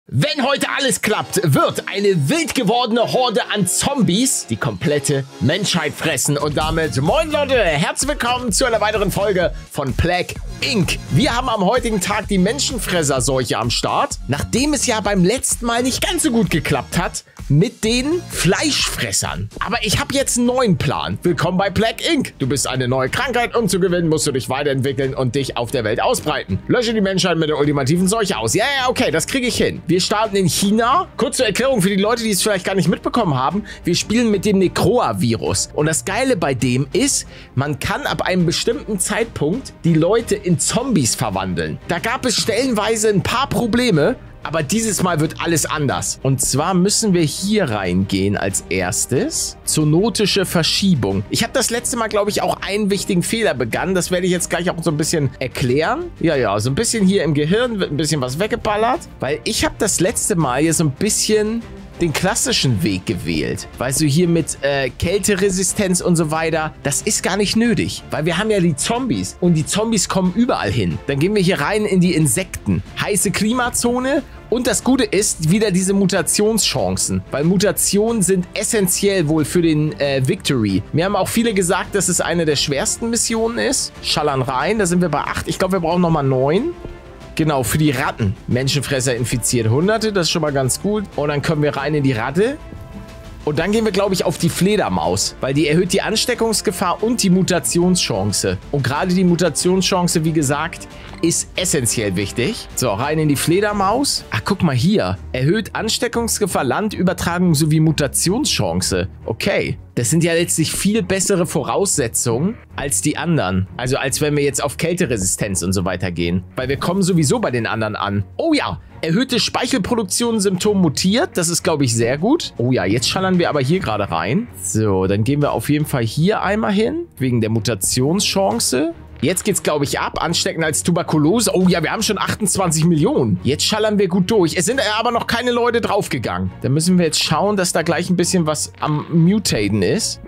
Wenn heute alles klappt, wird eine wild gewordene Horde an Zombies die komplette Menschheit fressen. Und damit, moin Leute, herzlich willkommen zu einer weiteren Folge von Plague Inc. Wir haben am heutigen Tag die Menschenfresser-Seuche am Start. Nachdem es ja beim letzten Mal nicht ganz so gut geklappt hat mit den Fleischfressern. Aber ich habe jetzt einen neuen Plan. Willkommen bei Plague Inc. Du bist eine neue Krankheit. Um zu gewinnen, musst du dich weiterentwickeln und dich auf der Welt ausbreiten. Lösche die Menschheit mit der ultimativen Seuche aus. Ja, okay, das kriege ich hin. Wir starten in China. Kurze Erklärung für die Leute, die es vielleicht gar nicht mitbekommen haben. Wir spielen mit dem Necroa-Virus. Und das Geile bei dem ist, man kann ab einem bestimmten Zeitpunkt die Leute in Zombies verwandeln. Da gab es stellenweise ein paar Probleme, aber dieses Mal wird alles anders. Und zwar müssen wir hier reingehen als erstes. Zoonotische Verschiebung. Ich habe das letzte Mal, glaube ich, auch einen wichtigen Fehler begangen. Das werde ich jetzt gleich auch so ein bisschen erklären. Ja, so ein bisschen hier im Gehirn wird ein bisschen was weggeballert. Weil ich habe das letzte Mal hier so ein bisschen den klassischen Weg gewählt. Weißt du, hier mit Kälteresistenz und so weiter, das ist gar nicht nötig, weil wir haben ja die Zombies und die Zombies kommen überall hin. Dann gehen wir hier rein in die Insekten. Heiße Klimazone. Und das Gute ist wieder diese Mutationschancen, weil Mutationen sind essentiell wohl für den Victory. Mir haben auch viele gesagt, dass es eine der schwersten Missionen ist. Schallern rein, da sind wir bei 8. Ich glaube, wir brauchen nochmal 9. Genau, für die Ratten. Menschenfresser infiziert Hunderte, das ist schon mal ganz gut. Und dann kommen wir rein in die Ratte. Und dann gehen wir, glaube ich, auf die Fledermaus, weil die erhöht die Ansteckungsgefahr und die Mutationschance. Und gerade die Mutationschance, wie gesagt, ist essentiell wichtig. So, rein in die Fledermaus. Ach, guck mal hier. Erhöht Ansteckungsgefahr, Landübertragung sowie Mutationschance. Okay. Das sind ja letztlich viel bessere Voraussetzungen als die anderen. Also als wenn wir jetzt auf Kälteresistenz und so weiter gehen. Weil wir kommen sowieso bei den anderen an. Oh ja, erhöhte Speichelproduktion, Symptom mutiert. Das ist, glaube ich, sehr gut. Oh ja, jetzt schallern wir aber hier gerade rein. So, dann gehen wir auf jeden Fall hier einmal hin. Wegen der Mutationschance. Jetzt geht's, glaube ich, ab. Anstecken als Tuberkulose. Oh ja, wir haben schon 28 Millionen. Jetzt schallern wir gut durch. Es sind aber noch keine Leute draufgegangen. Da müssen wir jetzt schauen, dass da gleich ein bisschen was am Mutaten ist.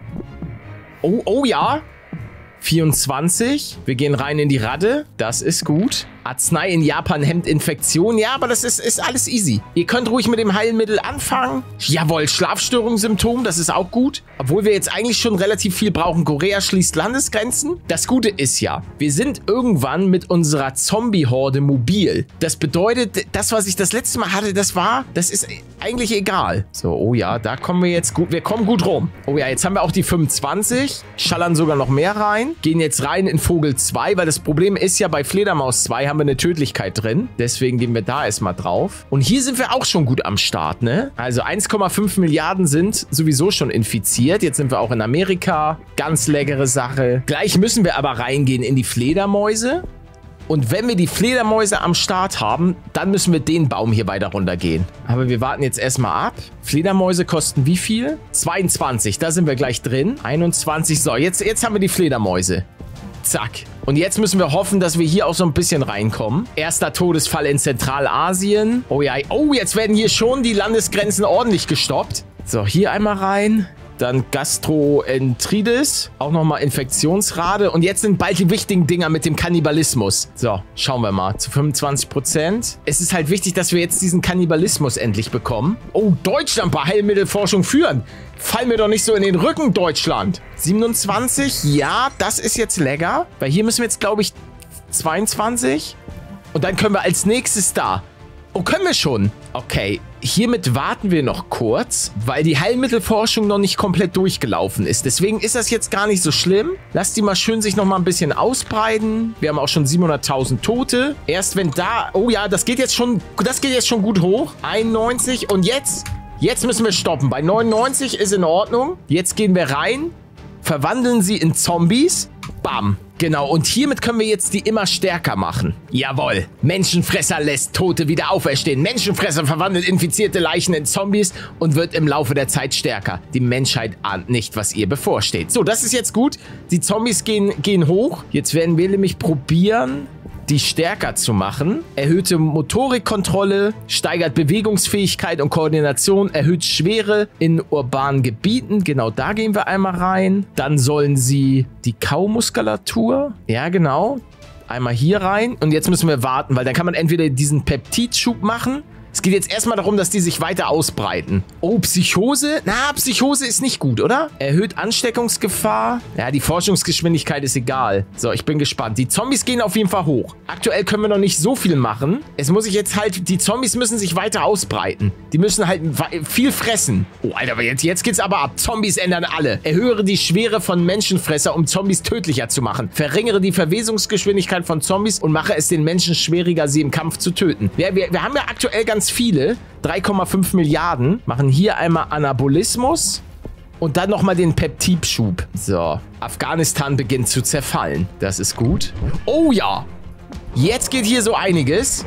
Oh ja. 24. Wir gehen rein in die Ratte. Das ist gut. Arznei in Japan hemmt Infektion. Ja, aber das ist alles easy. Ihr könnt ruhig mit dem Heilmittel anfangen. Jawohl, Schlafstörungssymptom, das ist auch gut. Obwohl wir jetzt eigentlich schon relativ viel brauchen. Korea schließt Landesgrenzen. Das Gute ist ja, wir sind irgendwann mit unserer Zombie-Horde mobil. Das bedeutet, das, was ich das letzte Mal hatte, das ist eigentlich egal. So, oh ja, da kommen wir jetzt gut. Wir kommen gut rum. Oh ja, jetzt haben wir auch die 25. Schallern sogar noch mehr rein. Gehen jetzt rein in Vogel 2, weil das Problem ist ja, bei Fledermaus 2 haben wir eine Tödlichkeit drin. Deswegen gehen wir da erstmal drauf. Und hier sind wir auch schon gut am Start, ne? Also 1,5 Milliarden sind sowieso schon infiziert. Jetzt sind wir auch in Amerika. Ganz leckere Sache. Gleich müssen wir aber reingehen in die Fledermäuse. Und wenn wir die Fledermäuse am Start haben, dann müssen wir den Baum hier weiter runtergehen. Aber wir warten jetzt erstmal ab. Fledermäuse kosten wie viel? 22, da sind wir gleich drin. 21, so, jetzt haben wir die Fledermäuse. Zack. Und jetzt müssen wir hoffen, dass wir hier auch so ein bisschen reinkommen. Erster Todesfall in Zentralasien. Oh ja, oh, jetzt werden hier schon die Landesgrenzen ordentlich gestoppt. So, hier einmal rein. Dann Gastroenteritis, auch nochmal Infektionsrate. Und jetzt sind bald die wichtigen Dinger mit dem Kannibalismus. So, schauen wir mal. Zu 25%. Es ist halt wichtig, dass wir jetzt diesen Kannibalismus endlich bekommen. Oh, Deutschland bei Heilmittelforschung führen. Fall mir doch nicht so in den Rücken, Deutschland. 27, ja, das ist jetzt lecker. Weil hier müssen wir jetzt, glaube ich, 22. Und dann können wir als nächstes da. Oh, können wir schon? Okay, hiermit warten wir noch kurz, weil die Heilmittelforschung noch nicht komplett durchgelaufen ist. Deswegen ist das jetzt gar nicht so schlimm. Lasst die mal schön sich noch mal ein bisschen ausbreiten. Wir haben auch schon 700.000 Tote. Erst wenn da... Oh ja, das geht jetzt schon gut hoch. 91 und jetzt müssen wir stoppen. Bei 99 ist in Ordnung. Jetzt gehen wir rein, verwandeln sie in Zombies. Bam. Genau, und hiermit können wir jetzt die immer stärker machen. Jawohl. Menschenfresser lässt Tote wieder auferstehen. Menschenfresser verwandelt infizierte Leichen in Zombies und wird im Laufe der Zeit stärker. Die Menschheit ahnt nicht, was ihr bevorsteht. So, das ist jetzt gut. Die Zombies gehen hoch. Jetzt werden wir nämlich probieren, die stärker zu machen. Erhöhte Motorikkontrolle, steigert Bewegungsfähigkeit und Koordination, erhöht Schwere in urbanen Gebieten. Genau, da gehen wir einmal rein. Dann sollen sie die Kaumuskulatur, ja genau, einmal hier rein. Und jetzt müssen wir warten, weil dann kann man entweder diesen Peptidschub machen, Es geht jetzt erstmal darum, dass die sich weiter ausbreiten. Oh, Psychose? Na, Psychose ist nicht gut, oder? Erhöht Ansteckungsgefahr. Ja, die Forschungsgeschwindigkeit ist egal. So, ich bin gespannt. Die Zombies gehen auf jeden Fall hoch. Aktuell können wir noch nicht so viel machen. Es muss sich jetzt halt, die Zombies müssen sich weiter ausbreiten. Die müssen halt viel fressen. Oh, Alter, aber jetzt geht's aber ab. Zombies ändern alle. Erhöhe die Schwere von Menschenfresser, um Zombies tödlicher zu machen. Verringere die Verwesungsgeschwindigkeit von Zombies und mache es den Menschen schwieriger, sie im Kampf zu töten. Wir haben ja aktuell ganz viele. 3,5 Milliarden. Machen hier einmal Anabolismus. Und dann nochmal den Peptidschub. So. Afghanistan beginnt zu zerfallen. Das ist gut. Oh ja. Jetzt geht hier so einiges.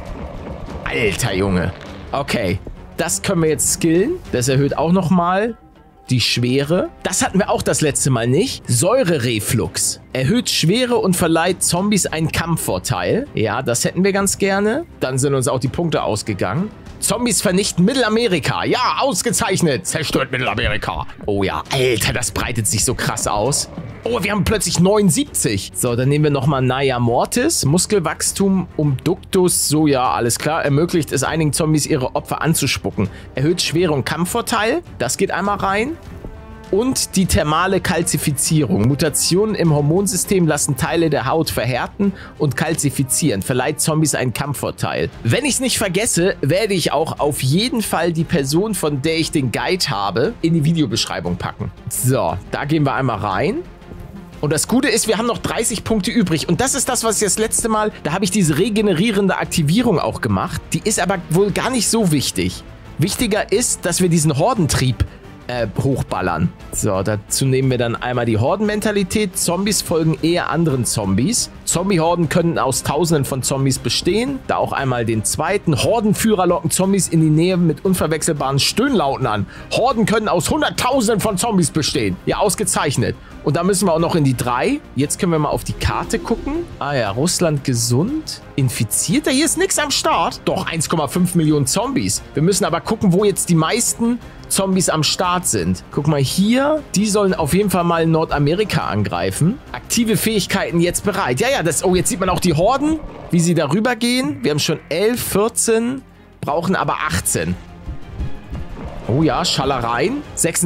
Alter Junge. Okay. Das können wir jetzt skillen. Das erhöht auch nochmal die Schwere. Das hatten wir auch das letzte Mal nicht. Säurereflux. Erhöht Schwere und verleiht Zombies einen Kampfvorteil. Ja, das hätten wir ganz gerne. Dann sind uns auch die Punkte ausgegangen. Zombies vernichten Mittelamerika. Ja, ausgezeichnet. Zerstört Mittelamerika. Oh ja, Alter, das breitet sich so krass aus. Oh, wir haben plötzlich 79. So, dann nehmen wir nochmal Naya Mortis. Muskelwachstum um Ductus. So, ja, alles klar. Ermöglicht es einigen Zombies, ihre Opfer anzuspucken. Erhöht Schwere und Kampfvorteil. Das geht einmal rein. Und die thermale Kalzifizierung. Mutationen im Hormonsystem lassen Teile der Haut verhärten und kalzifizieren. Verleiht Zombies einen Kampfvorteil. Wenn ich es nicht vergesse, werde ich auch auf jeden Fall die Person, von der ich den Guide habe, in die Videobeschreibung packen. So, da gehen wir einmal rein. Und das Gute ist, wir haben noch 30 Punkte übrig. Und das ist das, was ich das letzte Mal, da habe ich diese regenerierende Aktivierung auch gemacht. Die ist aber wohl gar nicht so wichtig. Wichtiger ist, dass wir diesen Hordentrieb hochballern. So, dazu nehmen wir dann einmal die Hordenmentalität. Zombies folgen eher anderen Zombies. Zombie-Horden können aus Tausenden von Zombies bestehen. Da auch einmal den zweiten. Hordenführer locken Zombies in die Nähe mit unverwechselbaren Stöhnlauten an. Horden können aus Hunderttausenden von Zombies bestehen. Ja, ausgezeichnet. Und da müssen wir auch noch in die 3. Jetzt können wir mal auf die Karte gucken. Ah ja, Russland gesund. Infiziert? Hier ist nichts am Start. Doch, 1,5 Millionen Zombies. Wir müssen aber gucken, wo jetzt die meisten Zombies am Start sind. Guck mal hier. Die sollen auf jeden Fall mal Nordamerika angreifen. Aktive Fähigkeiten jetzt bereit. Ja, ja, oh, jetzt sieht man auch die Horden, wie sie darüber gehen. Wir haben schon 11, 14, brauchen aber 18. Oh ja, Schallereien.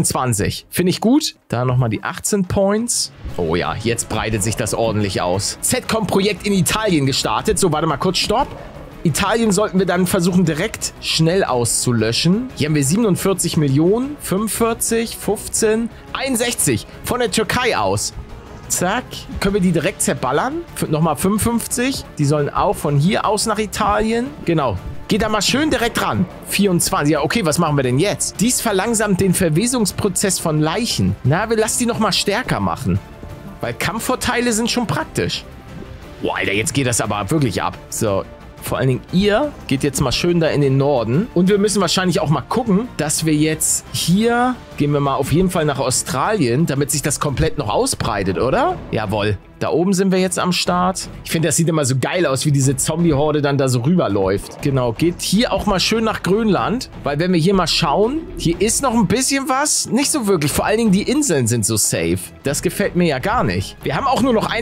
26. Finde ich gut. Da nochmal die 18 Points. Oh ja, jetzt breitet sich das ordentlich aus. ZCOM-Projekt in Italien gestartet. So, warte mal kurz, stopp. Italien sollten wir dann versuchen, direkt schnell auszulöschen. Hier haben wir 47 Millionen, 45, 15, 61 von der Türkei aus. Zack. Können wir die direkt zerballern? Nochmal 55. Die sollen auch von hier aus nach Italien. Genau. Geht da mal schön direkt ran. 24. Ja, okay, was machen wir denn jetzt? Dies verlangsamt den Verwesungsprozess von Leichen. Na, wir lassen die nochmal stärker machen. Weil Kampfvorteile sind schon praktisch. Boah, Alter, jetzt geht das aber wirklich ab. So. Vor allen Dingen ihr geht jetzt mal schön da in den Norden. Und wir müssen wahrscheinlich auch mal gucken, dass wir jetzt hier, gehen wir mal auf jeden Fall nach Australien, damit sich das komplett noch ausbreitet, oder? Jawohl. Da oben sind wir jetzt am Start. Ich finde, das sieht immer so geil aus, wie diese Zombie-Horde dann da so rüberläuft. Genau, geht hier auch mal schön nach Grönland. Weil wenn wir hier mal schauen, hier ist noch ein bisschen was. Nicht so wirklich. Vor allen Dingen die Inseln sind so safe. Das gefällt mir ja gar nicht. Wir haben auch nur noch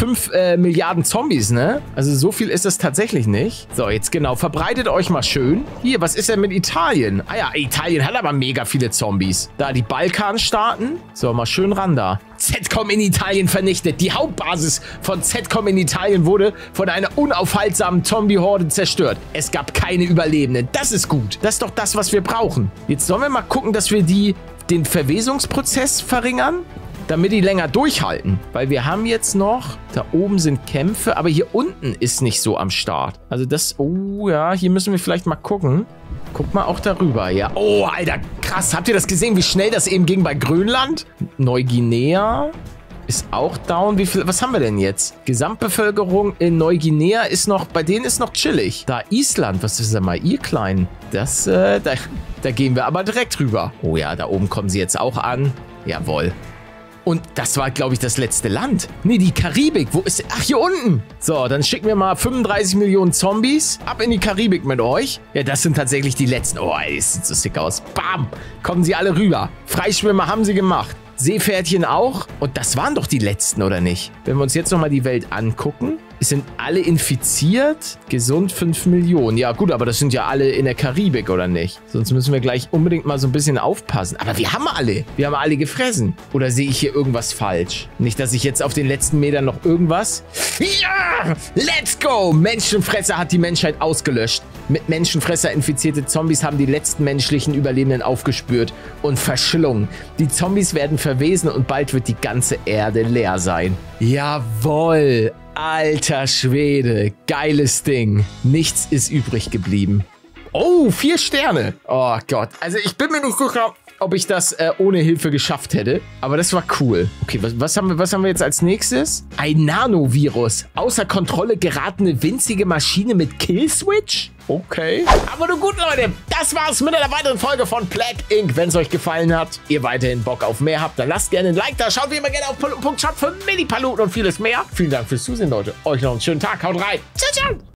1,5 Milliarden Zombies, ne? Also so viel ist es tatsächlich nicht. So, jetzt genau. Verbreitet euch mal schön. Hier, was ist denn mit Italien? Ah ja, Italien hat aber mega viele Zombies. Da die Balkanstaaten. So, mal schön ran da. ZCOM in Italien vernichtet. Die Hauptbasis von ZCOM in Italien wurde von einer unaufhaltsamen Zombie-Horde zerstört. Es gab keine Überlebenden. Das ist gut. Das ist doch das, was wir brauchen. Jetzt sollen wir mal gucken, dass wir den Verwesungsprozess verringern, damit die länger durchhalten. Weil wir haben jetzt noch, da oben sind Kämpfe, aber hier unten ist nicht so am Start. Also das, oh ja, hier müssen wir vielleicht mal gucken. Guck mal auch darüber, ja. Oh, Alter, krass. Habt ihr das gesehen, wie schnell das eben ging bei Grönland? Neuguinea ist auch down. Wie viel, was haben wir denn jetzt? Gesamtbevölkerung in Neuguinea ist noch, bei denen ist noch chillig. Da Island, was ist denn mal ihr Kleinen? Das, da gehen wir aber direkt rüber. Oh ja, da oben kommen sie jetzt auch an. Jawohl. Und das war, glaube ich, das letzte Land. Nee, die Karibik. Wo ist... Ach, hier unten. So, dann schicken wir mal 35 Millionen Zombies ab in die Karibik mit euch. Ja, das sind tatsächlich die letzten. Oh, ey, das sieht so sick aus. Bam. Kommen sie alle rüber. Freischwimmer haben sie gemacht. Seepferdchen auch. Und das waren doch die letzten, oder nicht? Wenn wir uns jetzt nochmal die Welt angucken. Sind alle infiziert? Gesund 5 Millionen. Ja gut, aber das sind ja alle in der Karibik, oder nicht? Sonst müssen wir gleich unbedingt mal so ein bisschen aufpassen. Aber wir haben alle. Wir haben alle gefressen. Oder sehe ich hier irgendwas falsch? Nicht, dass ich jetzt auf den letzten Metern noch irgendwas... Ja! Let's go! Menschenfresser hat die Menschheit ausgelöscht. Mit Menschenfresser infizierte Zombies haben die letzten menschlichen Überlebenden aufgespürt und verschlungen. Die Zombies werden verwesen und bald wird die ganze Erde leer sein. Jawohl! Alter Schwede, geiles Ding. Nichts ist übrig geblieben. Oh, 4 Sterne. Oh Gott, also ich bin mir nicht sicher, ob ich das ohne Hilfe geschafft hätte. Aber das war cool. Okay, was haben wir jetzt als nächstes? Ein Nanovirus. Außer Kontrolle geratene winzige Maschine mit Killswitch? Okay. Aber nun gut, Leute, das war's mit einer weiteren Folge von Plague Inc. Wenn es euch gefallen hat, ihr weiterhin Bock auf mehr habt, dann lasst gerne ein Like da. Schaut wie immer gerne auf Paluten.shop für Mini-Paluten und vieles mehr. Vielen Dank fürs Zusehen, Leute. Euch noch einen schönen Tag. Haut rein. Ciao, ciao.